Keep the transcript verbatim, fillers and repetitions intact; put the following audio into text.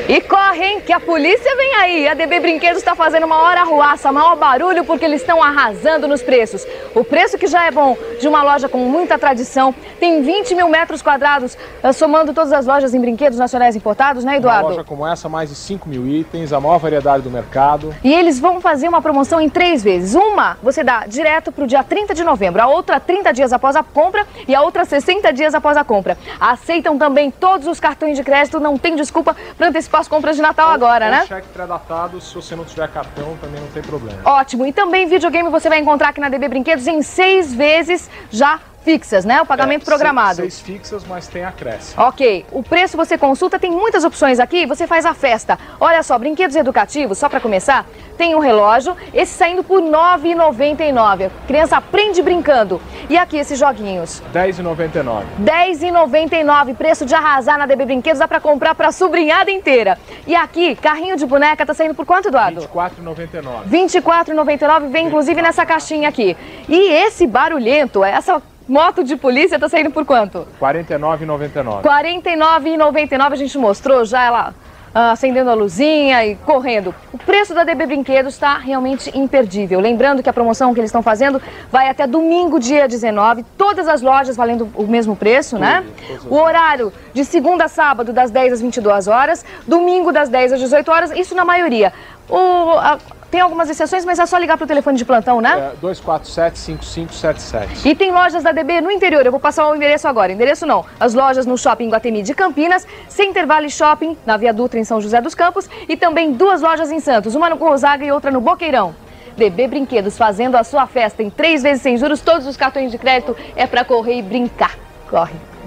E correm que a polícia vem aí. A D B Brinquedos está fazendo uma hora arruaça, maior barulho, porque eles estão arrasando nos preços. O preço que já é bom de uma loja com muita tradição, tem vinte mil metros quadrados, somando todas as lojas em brinquedos nacionais importados, né, Eduardo? Uma loja como essa, mais de cinco mil itens, a maior variedade do mercado. E eles vão fazer uma promoção em três vezes. Uma você dá direto para o dia trinta de novembro, a outra trinta dias após a compra e a outra sessenta dias após a compra. Aceitam também todos os cartões de crédito, não tem desculpa para antecipar as compras de Natal ou, agora, ou né? cheque pré-datado, se você não tiver cartão, também não tem problema. Ótimo. E também videogame você vai encontrar aqui na D B Brinquedos em seis vezes já fixas, né? O pagamento é, programado. Seis, seis fixas, mas tem acréscimo. Ok. O preço você consulta, tem muitas opções aqui, você faz a festa. Olha só, brinquedos educativos, só para começar, tem um relógio, esse saindo por nove reais e noventa e nove centavos. Criança aprende brincando. E aqui esses joguinhos? dez reais e noventa e nove centavos. dez reais e noventa e nove centavos, preço de arrasar na D B Brinquedos, dá para comprar para a sobrinhada inteira. E aqui, carrinho de boneca, tá saindo por quanto, Eduardo? vinte e quatro reais e noventa e nove centavos. vinte e quatro reais e noventa e nove centavos, vem inclusive nessa caixinha aqui. E esse barulhento, essa moto de polícia tá saindo por quanto? quarenta e nove reais e noventa e nove centavos. quarenta e nove reais e noventa e nove centavos, a gente mostrou já ela ah, acendendo a luzinha e correndo. O preço da D B Brinquedos está realmente imperdível. Lembrando que a promoção que eles estão fazendo vai até domingo, dia dezenove. Todas as lojas valendo o mesmo preço, tudo, né? O horário de segunda a sábado, das dez às vinte e duas horas. Domingo, das dez às dezoito horas. Isso na maioria. O... A... Tem algumas exceções, mas é só ligar para o telefone de plantão, né? É, dois quatro sete, cinco cinco sete sete. E tem lojas da D B no interior, eu vou passar o endereço agora. Endereço não, as lojas no Shopping Guatemi de Campinas, Center Valley Shopping, na Via Dutra em São José dos Campos e também duas lojas em Santos, uma no Gonzaga e outra no Boqueirão. D B Brinquedos fazendo a sua festa em três vezes sem juros, todos os cartões de crédito é para correr e brincar. Corre!